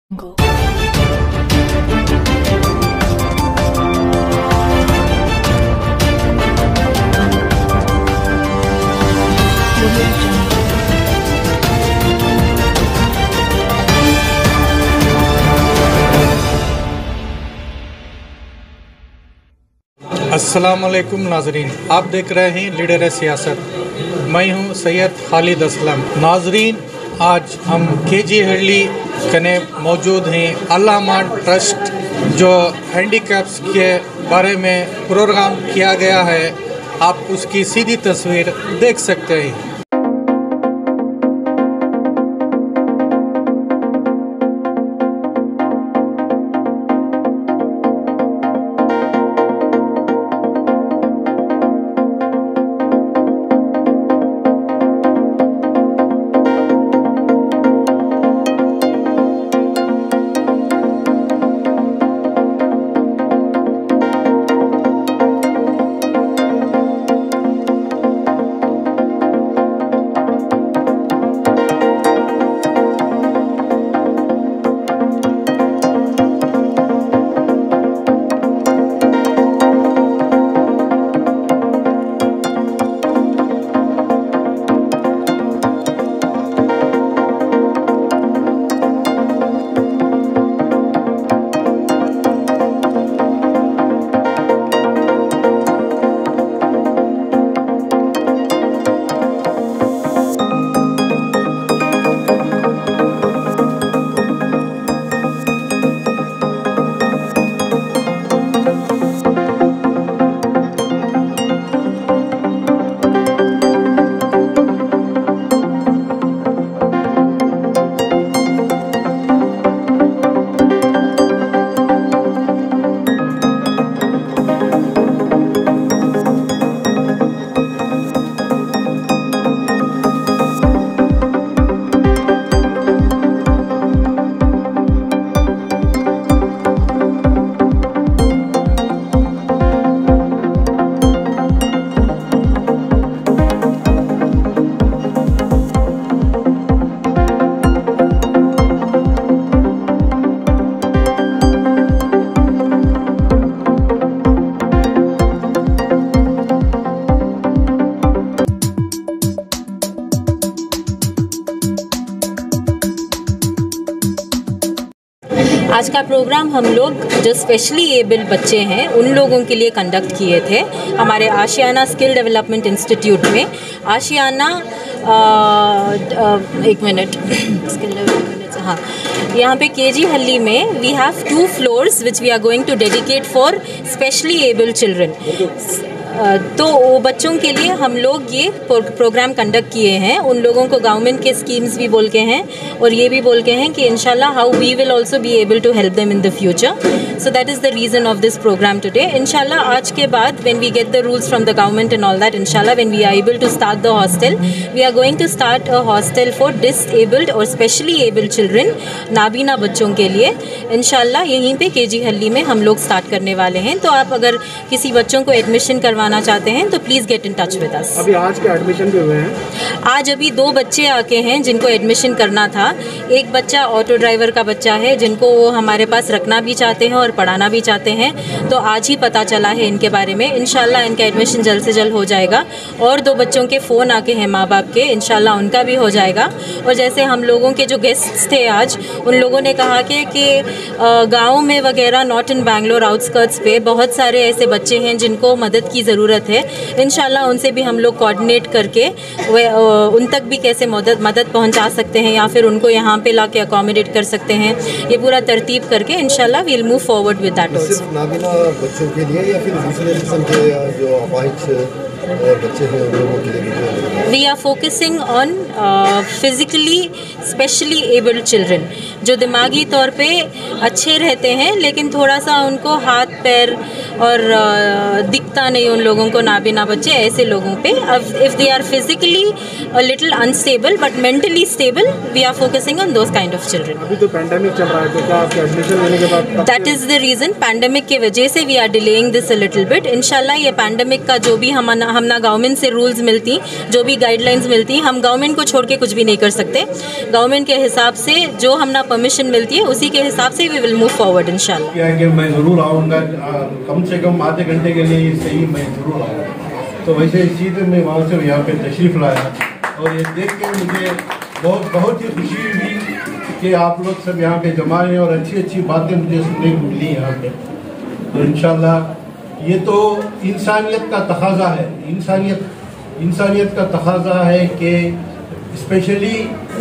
Go. अस्सलाम वालेकुम नाजरीन, आप देख रहे हैं लीडर है सियासत। मैं हूं सैयद खालिद असलम। नाजरीन, आज हम केजी हल्ली कने मौजूद हैं। अल-अमान ट्रस्ट जो हैंडीकैप्स के बारे में प्रोग्राम किया गया है, आप उसकी सीधी तस्वीर देख सकते हैं। आज का प्रोग्राम हम लोग जो स्पेशली एबल बच्चे हैं उन लोगों के लिए कंडक्ट किए थे हमारे आशियाना स्किल डेवलपमेंट इंस्टीट्यूट में। आशियाना एक मिनट स्किल डेवलपमेंट, हाँ, यहाँ पे केजी हल्ली में we have 2 floors which we are going to dedicate for specially able children. तो वो बच्चों के लिए हम लोग ये प्रोग्राम कंडक्ट किए हैं। उन लोगों को गवर्नमेंट के स्कीम्स भी बोल के हैं और ये भी बोल के हैं कि इंशाल्लाह how we will also be able to help them in the future. So that is the reason of this programme today. इंशाल्लाह आज के बाद when we get the rules from the government and all that, इंशाल्लाह when we are able to start the hostel, we are going to start a hostel for disabled और specially able children, नाबीना बच्चों के लिए। इंशाल्लाह यहीं पे केजी हल्ली में हम लोग स्टार्ट करने वाले हैं। तो आप अगर किसी बच्चों को एडमिशन करवाना चाहते हैं तो please get in touch with us. अभी आज के एडमिशन भी हुए हैं? आज अभी 2 बच्चे आके हैं जिनको एडमिशन करना था। एक बच्चा ऑटो ड्राइवर का बच्चा है जिनको वो हमारे पास रखना भी चाहते हैं और पढ़ाना भी चाहते हैं। तो आज ही पता चला है इनके बारे में। इंशाल्लाह इनका एडमिशन जल्द से जल्द हो जाएगा। और 2 बच्चों के फ़ोन आके हैं माँ बाप के, इंशाल्लाह उनका भी हो जाएगा। और जैसे हम लोगों के जो गेस्ट्स थे आज, उन लोगों ने कहा कि गाँव में वगैरह, नॉट इन बैंगलोर, आउटस्कर्ट्स पे बहुत सारे ऐसे बच्चे हैं जिनको मदद की ज़रूरत है। इंशाल्लाह उनसे भी हम लोग कोऑर्डिनेट करके उन तक भी कैसे मदद पहुंचा सकते हैं या फिर उनको यहाँ पे ला के अकोमोडेट कर सकते हैं, ये पूरा तरतीब करके इंशाल्लाह we will move forward with that also. सिर्फ नाबीना बच्चों के लिए या फिर दूसरे किस्म के जो अपाहिज बच्चे हैं उन लोगों के लिए? We are focusing on physically specially abled children जो दिमागी तौर पे अच्छे रहते हैं लेकिन थोड़ा सा उनको हाथ पैर और दिखता नहीं उन लोगों को नाबीना बच्चे, ऐसे लोगों पे if they are physically a little unstable but mentally stable, we are focusing on those kind of children. अभी तो पैंडेमिक चल रहा है, तो क्या आपके एडमिशन लेने के बाद that is the reason, pandemic की वजह से we are delaying this a little bit. इंशाल्लाह ये पैंडेमिक का जो भी हमना गवर्नमेंट से रूल्स मिलती, जो भी गाइडलाइंस मिलती, हम गवर्नमेंट को छोड़ के कुछ भी नहीं कर सकते। गवर्नमेंट के हिसाब से जो हमना परमिशन मिलती है उसी के हिसाब से वी विल मूव फॉरवर्ड इंशाल्लाह। क्या है कि मैं ज़रूर आऊँगा, कम से कम आधे घंटे के लिए सही मैं ज़रूर आऊँगा। तो वैसे इसी तरह मैं वहाँ से यहाँ पे तशरीफ़ लाया और ये देख के मुझे बहुत ही खुशी हुई कि आप लोग सब यहाँ पे जमा हैं और अच्छी अच्छी बातें मुझे सुनने को मिली यहाँ पे। तो इंशाल्लाह ये तो इंसानियत का तकाज़ा है, इंसानियत का तकाज़ा है कि स्पेशली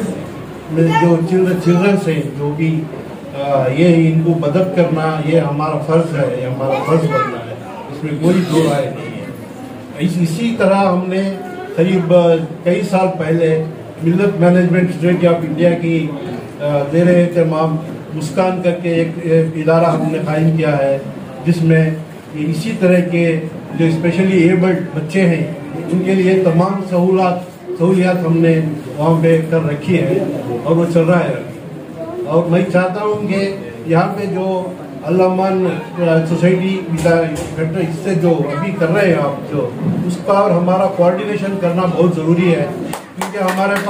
जो चिल्ड्रंस हैं, जो भी ये इनको मदद करना ये हमारा फ़र्ज़ है, ये हमारा फ़र्ज़ बनता है, इसमें कोई दो राय नहीं है। इसी तरह हमने करीब कई साल पहले मिल्लत मैनेजमेंट सोसाइटी ऑफ इंडिया की ज़ेर एहतमाम मुस्कान करके एक इदारा हमने कायम किया है, जिसमें इसी तरह के जो स्पेशली एबल्ड बच्चे हैं उनके लिए तमाम सहूलियात हमने वहाँ पे कर रखी है और वो चल रहा है। और मैं चाहता हूँ कि यहाँ पे जो अल्लामान सोसाइटी फैक्टर इससे जो अभी कर रहे हैं आप, जो उसका और हमारा कोऑर्डिनेशन करना बहुत ज़रूरी है, क्योंकि हमारे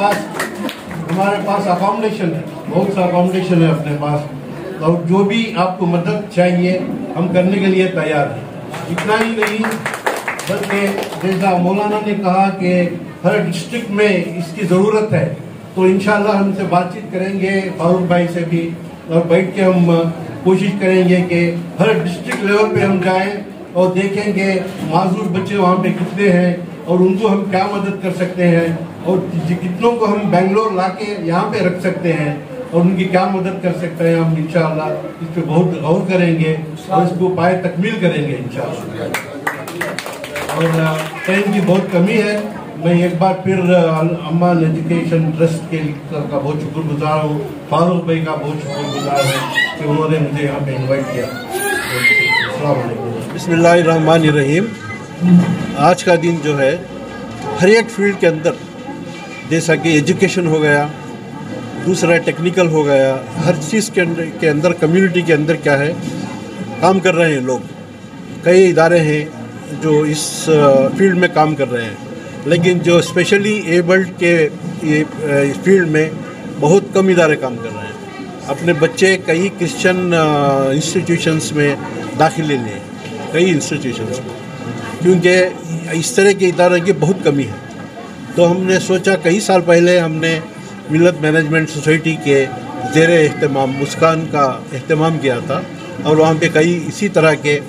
पास अकोमोडेशन है, बहुत सा अकोमोडेशन है अपने पास, और जो भी आपको मदद चाहिए हम करने के लिए तैयार हैं। इतना ही नहीं बल्कि जैसा मौलाना ने कहा कि हर डिस्ट्रिक्ट में इसकी ज़रूरत है, तो इंशाल्लाह हमसे बातचीत करेंगे फारूक भाई से भी, और बैठ के हम कोशिश करेंगे कि हर डिस्ट्रिक्ट लेवल पे हम जाएं और देखेंगे माजूर बच्चे वहाँ पे कितने हैं और उनको हम क्या मदद कर सकते हैं, और कितनों को हम बेंगलोर लाके यहाँ पे रख सकते हैं और उनकी क्या मदद कर सकते हैं। हम इंशाल्लाह इस पर बहुत गौर करेंगे और इसको पाए तकमील करेंगे इंशाल्लाह। और टाइम की बहुत कमी है, मैं एक बार फिर अम्मान एजुकेशन ट्रस्ट का बहुत शुक्रगुजार हूँ, फारूक भाई का बहुत शुक्रगुजार हूँ कि उन्होंने मुझे यहाँ पे इनवाइट किया। अस्सलाम वालेकुम। बिस्मिल्लाहिर्रहमानिर्रहीम। आज का दिन जो है हर एक फील्ड के अंदर, जैसा कि एजुकेशन हो गया, दूसरा टेक्निकल हो गया, हर चीज़ के अंदर कम्युनिटी के अंदर क्या है काम कर रहे हैं लोग। कई इदारे हैं जो इस फील्ड में काम कर रहे हैं, लेकिन जो स्पेशली एबल्ड के ये फील्ड में बहुत कम इदारे काम कर रहे हैं। अपने बच्चे कई क्रिश्चियन इंस्टीट्यूशंस में दाखिले लिए, कई इंस्टीट्यूशंस में, क्योंकि इस तरह के इदारों की बहुत कमी है। तो हमने सोचा, कई साल पहले हमने मिल्लत मैनेजमेंट सोसाइटी के ज़ेर एहतमाम मुस्कान का एहतमाम किया था, और वहाँ पे कई इसी तरह के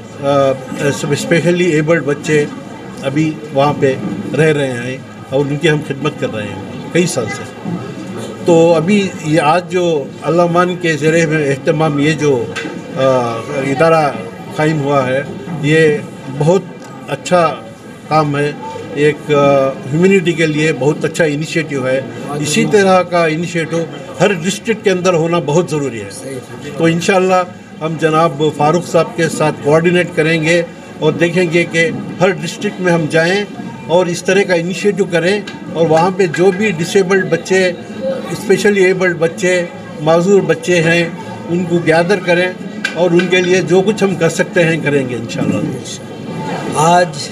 स्पेशली एबल्ड बच्चे अभी वहाँ पे रह रहे हैं और उनकी हम खिदमत कर रहे हैं कई साल से। तो अभी ये आज जो अल्लामान के ज़ेर एहतमाम ये जो इदारा कायम हुआ है, ये बहुत अच्छा काम है, एक ह्यूमैनिटी के लिए बहुत अच्छा इनिशिएटिव है। इसी तरह का इनिशिएटिव हर डिस्ट्रिक्ट के अंदर होना बहुत ज़रूरी है। तो इंशाल्लाह हम जनाब फारूक साहब के साथ कोऑर्डिनेट करेंगे और देखेंगे कि हर डिस्ट्रिक्ट में हम जाएं और इस तरह का इनिशिएटिव करें, और वहाँ पे जो भी डिसेबल्ड बच्चे, स्पेशली एबल्ड बच्चे, माजूर बच्चे हैं, उनको गैदर करें और उनके लिए जो कुछ हम कर सकते हैं करेंगे इंशाल्लाह। आज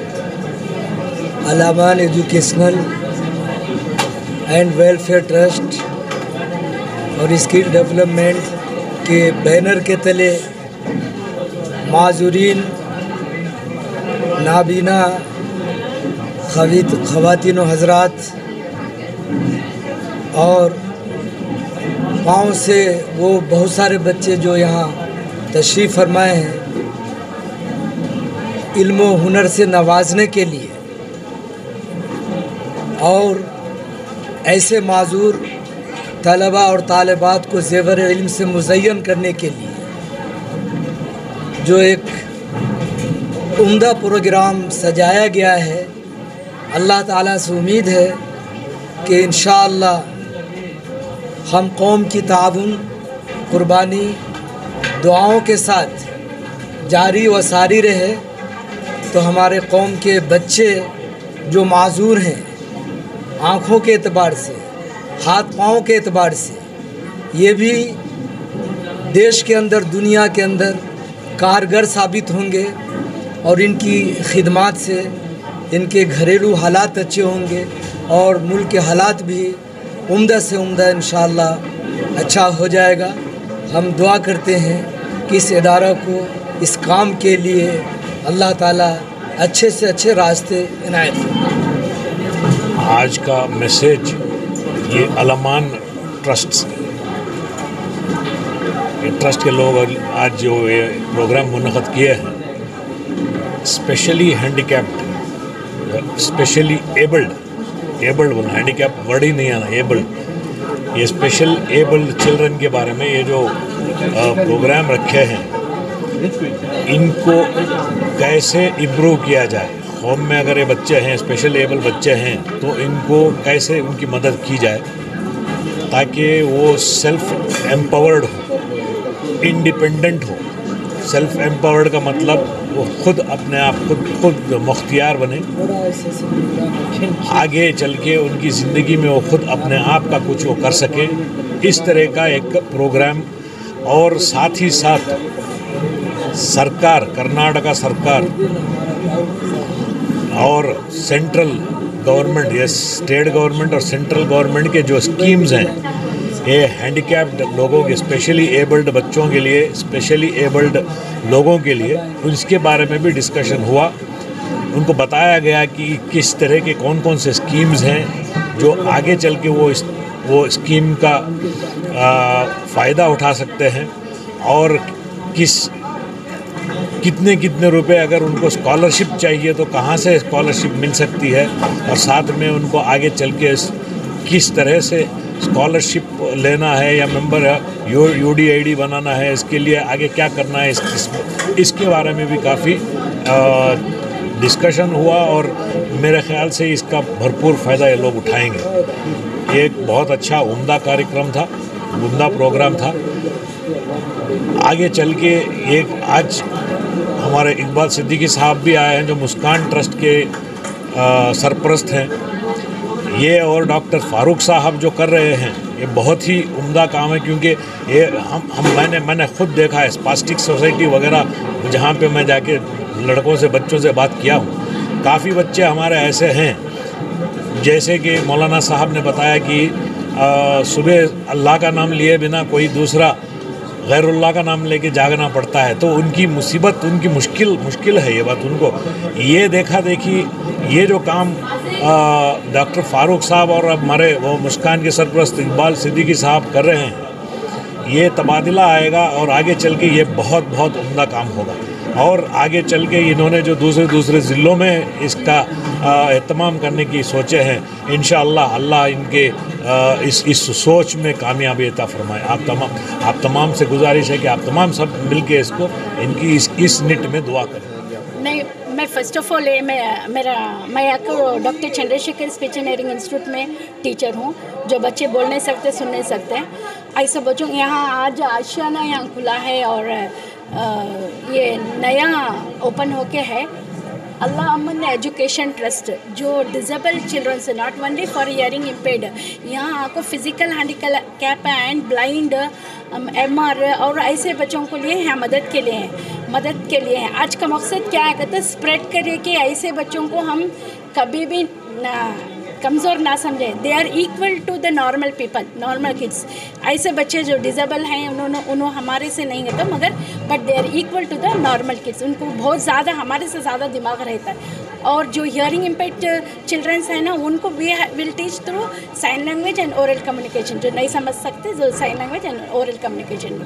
Allaman educational and welfare trust और स्किल डेवलपमेंट के बैनर के तले माजूरीन, नाबीना ख़वातीन हज़रात और गाँव से वो बहुत सारे बच्चे जो यहाँ तशरीफ़ फरमाए हैं, इल्म व हुनर से नवाजने के लिए और ऐसे माजूर तलबा और तालिबात को ज़ेवर इल्म से मुज़य्यन करने के लिए जो एक उम्दा प्रोग्राम सजाया गया है। अल्लाह ताला से उम्मीद है कि इंशाअल्लाह हम कौम की ताउन, कुर्बानी, दुआओं के साथ जारी व सारी रहे। तो हमारे कौम के बच्चे जो माजूर हैं आँखों के एतबार से, हाथ पाँव के एतबार से, ये भी देश के अंदर, दुनिया के अंदर कारगर साबित होंगे और इनकी खिदमत से इनके घरेलू हालात अच्छे होंगे और मुल्क के हालात भी उम्दा से उम्दा इंशाअल्लाह अच्छा हो जाएगा। हम दुआ करते हैं कि इस इदारा को इस काम के लिए अल्लाह ताला अच्छे से अच्छे रास्ते इनायत करें। आज का मैसेज ये अल-अमान ट्रस्ट से, ये ट्रस्ट के लोग आज जो ये प्रोग्राम मुनक़द किए हैं, स्पेशली हैंडीकैप्ड, स्पेशली एबल्ड बोलना, हैंडीकैप वर्ड ही नहीं आना, एबल्ड, ये स्पेशल एबल्ड चिल्ड्रन के बारे में ये जो प्रोग्राम रखे हैं, इनको कैसे इम्प्रूव किया जाए। होम में अगर ये बच्चे हैं, स्पेशल एबल बच्चे हैं, तो इनको कैसे उनकी मदद की जाए ताकि वो सेल्फ एम्पावर्ड हो, इंडिपेंडेंट हो। सेल्फ एम्पावर्ड का मतलब वो खुद अपने आप खुद मुख्तियार बने, आगे चल के उनकी ज़िंदगी में वो खुद अपने आप का कुछ वो कर सके। इस तरह का एक प्रोग्राम, और साथ ही साथ सरकार, कर्नाटका सरकार और सेंट्रल गवर्नमेंट, ये स्टेट गवर्नमेंट और सेंट्रल गवर्नमेंट के जो स्कीम्स हैं, ये हैंडीकैप्ड लोगों के, स्पेशली एबल्ड बच्चों के लिए, स्पेशली एबल्ड लोगों के लिए, उसके बारे में भी डिस्कशन हुआ। उनको बताया गया कि किस तरह के कौन कौन से स्कीम्स हैं जो आगे चल के वो स्कीम का फ़ायदा उठा सकते हैं, और कितने रुपए अगर उनको स्कॉलरशिप चाहिए तो कहाँ से स्कॉलरशिप मिल सकती है, और साथ में उनको आगे चल के किस तरह से स्कॉलरशिप लेना है या मेंबर UDID बनाना है, इसके लिए आगे क्या करना है, इसके बारे में भी काफ़ी डिस्कशन हुआ, और मेरे ख़्याल से इसका भरपूर फ़ायदा ये लोग उठाएंगे। ये एक बहुत अच्छा उम्दा कार्यक्रम था, उम्दा प्रोग्राम था। आगे चल के एक आज हमारे इकबाल सिद्दीकी साहब भी आए हैं जो मुस्कान ट्रस्ट के सरपरस्त हैं। ये और डॉक्टर फारूक साहब जो कर रहे हैं, ये बहुत ही उम्दा काम है, क्योंकि ये मैंने खुद देखा है स्पास्टिक सोसाइटी वगैरह जहाँ पे मैं जाके लड़कों से, बच्चों से बात किया हूँ। काफ़ी बच्चे हमारे ऐसे हैं, जैसे कि मौलाना साहब ने बताया कि सुबह अल्लाह का नाम लिए बिना कोई दूसरा गैरुल्लाह का नाम लेके जागना पड़ता है, तो उनकी मुसीबत, उनकी मुश्किल है ये बात उनको। ये देखा देखी ये जो काम डॉक्टर फारूक साहब और हमारे वो मुस्कान के सरपरस्त इकबाल सिद्दीकी साहब कर रहे हैं, ये तबादला आएगा और आगे चल के ये बहुत उम्दा काम होगा। और आगे चल के इन्होंने जो दूसरे ज़िलों में इसका एहतमाम करने की सोचे हैं, इंशाअल्लाह अल्लाह इनके इस सोच में कामयाबी अता फरमाए। आप तमाम से गुजारिश है कि आप तमाम सब मिल के इसको, इनकी इस निट में दुआ करें। नहीं, मैं फ़र्स्ट ऑफ़ ऑल मैं आपको doctor Chandrashekhar speech and hearing institute में टीचर हूँ, जो बच्चे बोल नहीं सकते, सुन नहीं सकते, ऐसे बच्चों यहाँ आज आशियाना यहाँ खुला है, और ये नया ओपन होके है अल्लाह अमन एजुकेशन ट्रस्ट, जो डिसेबल चिल्ड्रन से, not only for hearing impaired, यहाँ आपको physical handicap and blind, MR और ऐसे बच्चों को लिए हैं, मदद के लिए हैं। आज का मकसद क्या है, कहते स्प्रेड करिए कि ऐसे बच्चों को हम कभी भी कमज़ोर ना समझें। They are equal to the normal people, normal kids. ऐसे बच्चे जो डिसेबल हैं उन्होंने हमारे से नहीं है तो, मगर but they are equal to the normal kids. उनको बहुत ज़्यादा, हमारे से ज़्यादा दिमाग रहता है। और जो हियरिंग इम्पेयर्ड चिल्ड्रंस हैं ना, उनको we will teach through sign language and oral communication. जो नहीं समझ सकते, जो sign language and oral communication.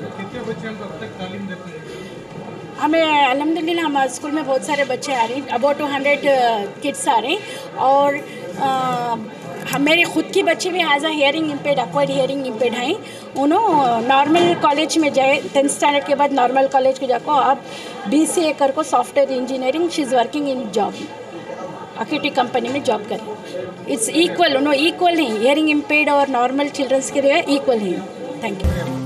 हमें अल्हम्दुलिल्लाह हमारे स्कूल में बहुत सारे बच्चे आ रहे हैं, अबाउट 200 किड्स आ रहे हैं। और मेरे ख़ुद की बच्चे भी as a hearing impaired, acquired hearing impaired हैं। उन्होंने नॉर्मल कॉलेज में जाए, 10th स्टैंडर्ड के बाद नॉर्मल कॉलेज को जाकर अब BCA कर को software engineering, she is working in job, IT company में जॉब करें। इट्स इक्वल, उन्होंने इक्वल हैं, हियरिंग इम्पेयर्ड और नॉर्मल चिल्ड्रंस के लिए इक्वल हैं। Thank you.